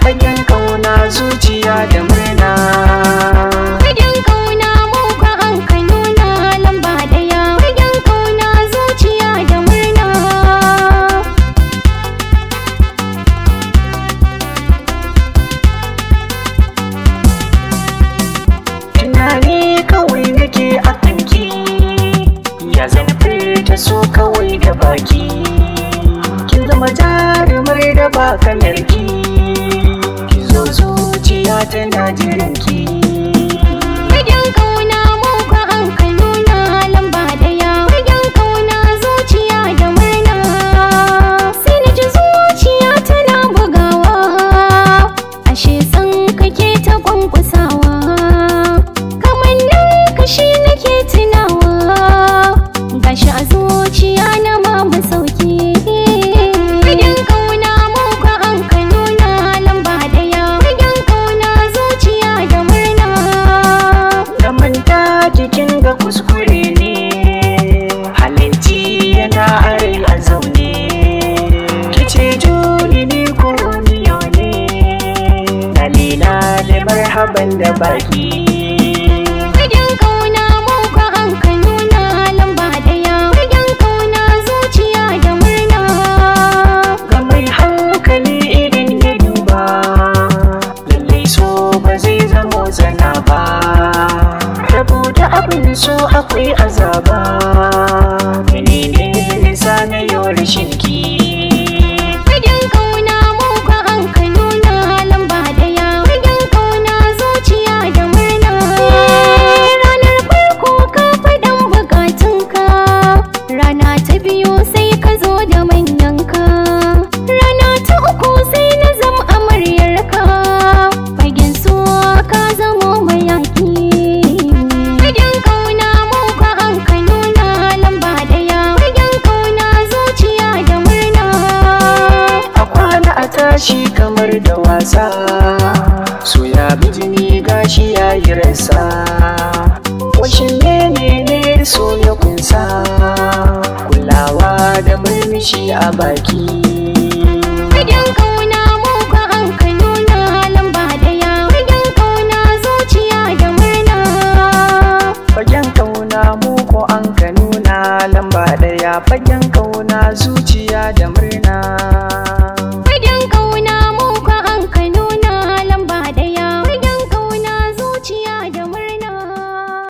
fagen kauna zuciya da murna. Fagen kauna muka an ka nuna lamba daya. Fagen kauna zuciya da murna. Tunani kawai nake a kanki, ya zan furta so kawai da baki. Kin zama jarumar da ba kalarki, ki zo zuciya tana jiranki. Fagen kauna muka an ka nuna lamba daya. Fagen kauna zuciya da murna. Sai na ji zuciya tana bugawa, ashe san kake ta kwankwasawa. Kamannin kashi nake tunawa, gashi a zuciya na mamu sauki. Fagen kauna muka an ka nuna lamba daya. Fagen kauna zuciya da murna. Da manta jikin ga kuskure ne, halinci yana are a zaune. Kice juni ni ko Romeo ne, dalila da marhaban da baki.